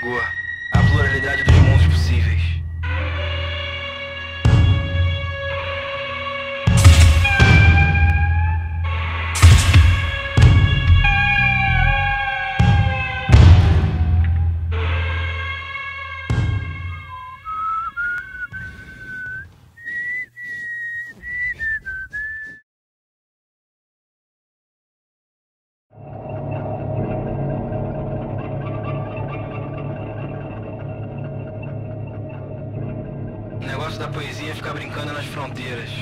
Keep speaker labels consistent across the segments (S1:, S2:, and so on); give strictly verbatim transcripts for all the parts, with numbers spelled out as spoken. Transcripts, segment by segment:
S1: chegou, a pluralidade dos mundos possíveis. O negócio da poesia é ficar brincando nas fronteiras.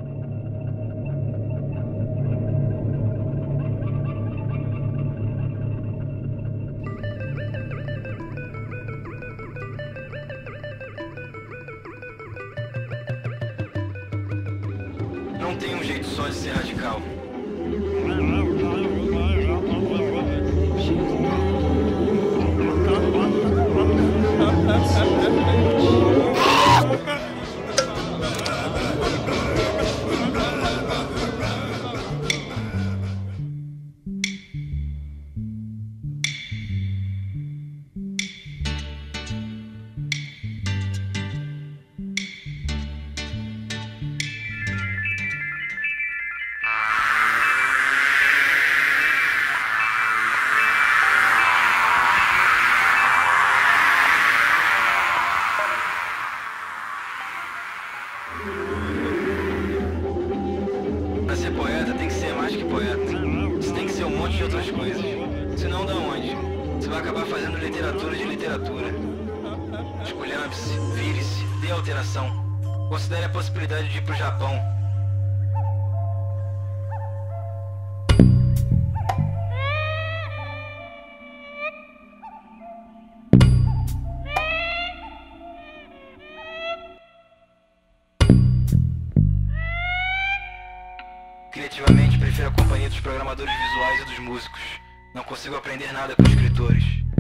S1: Não tem um jeito só de ser radical. Pra ser poeta tem que ser mais que poeta. Você tem que ser um monte de outras coisas. Senão, da onde? Você vai acabar fazendo literatura de literatura. Esculhambe-se, vire-se, dê alteração. Considere a possibilidade de ir pro Japão. Criativamente, prefiro a companhia dos programadores visuais e dos músicos. Não consigo aprender nada com escritores.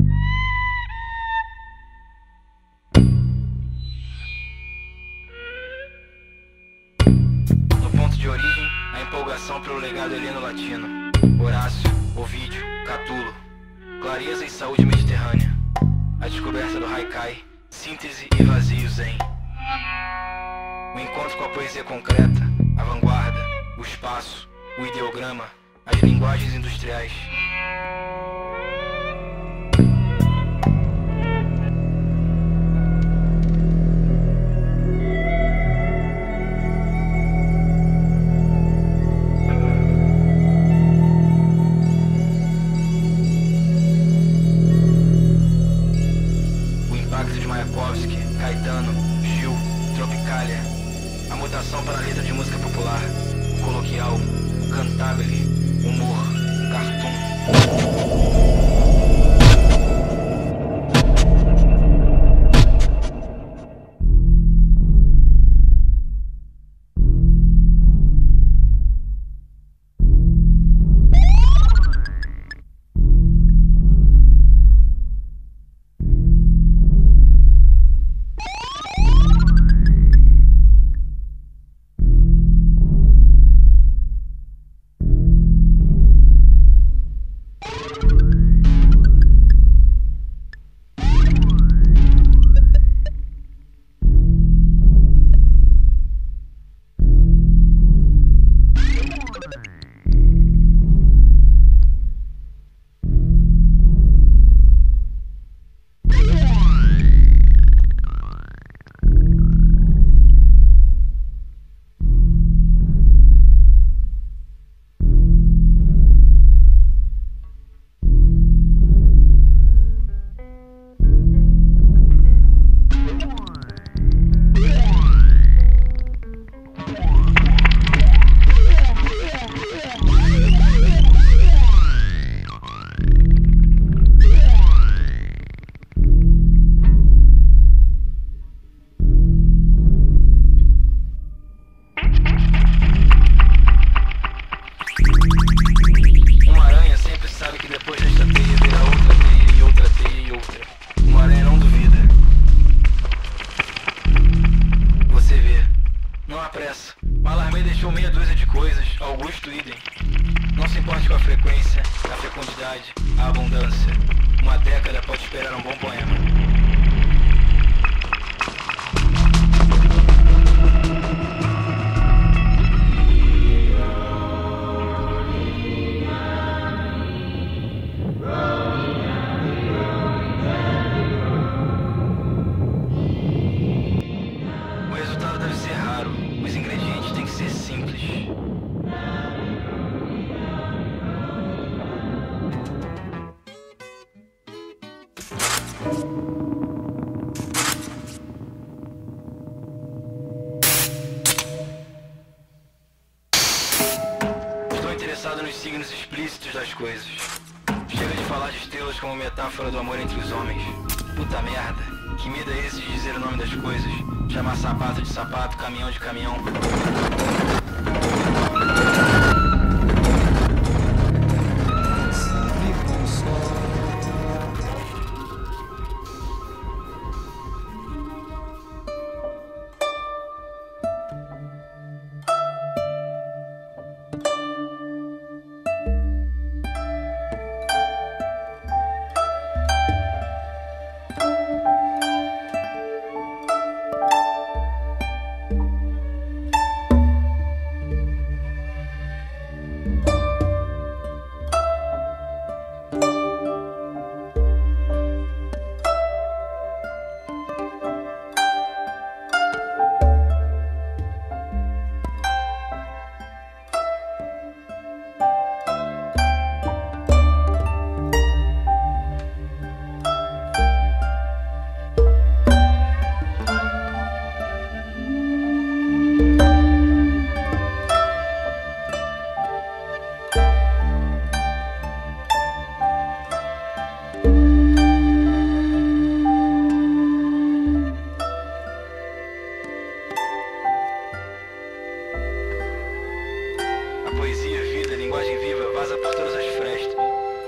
S1: No ponto de origem, a empolgação pelo legado heleno-latino. Horácio, Ovídio, Catulo. Clareza e saúde mediterrânea. A descoberta do haikai, síntese e vazio zen. O encontro com a poesia concreta, a vanguarda, o espaço, o ideograma, as linguagens industriais. O impacto de Mayakovsky, Caetano, Gil, Tropicália. A mutação para a letra de música popular. Coloquial, cantabile, humor, cartoon. Augusto Idem. Não se importe com a frequência, a fecundidade, a abundância. Uma década pode esperar um bom poema. Estou interessado nos signos explícitos das coisas. Chega de falar de estrelas como metáfora do amor entre os homens. Puta merda, que medo é esse de dizer o nome das coisas? Chamar sapato de sapato, caminhão de caminhão. Poesia, vida, linguagem viva, vaza por todas as frestas.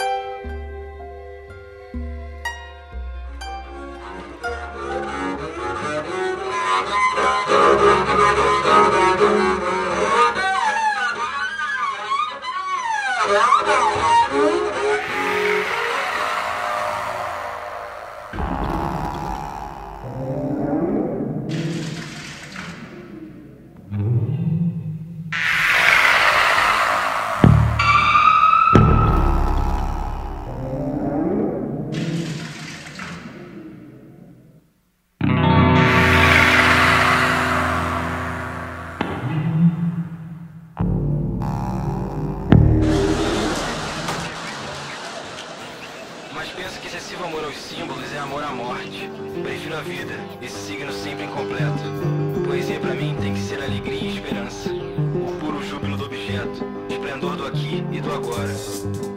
S1: Mas penso que excessivo amor aos símbolos é amor à morte. Prefiro a vida, esse signo sempre incompleto. Poesia pra mim tem que ser alegria e esperança. O puro júbilo do objeto, esplendor do aqui e do agora.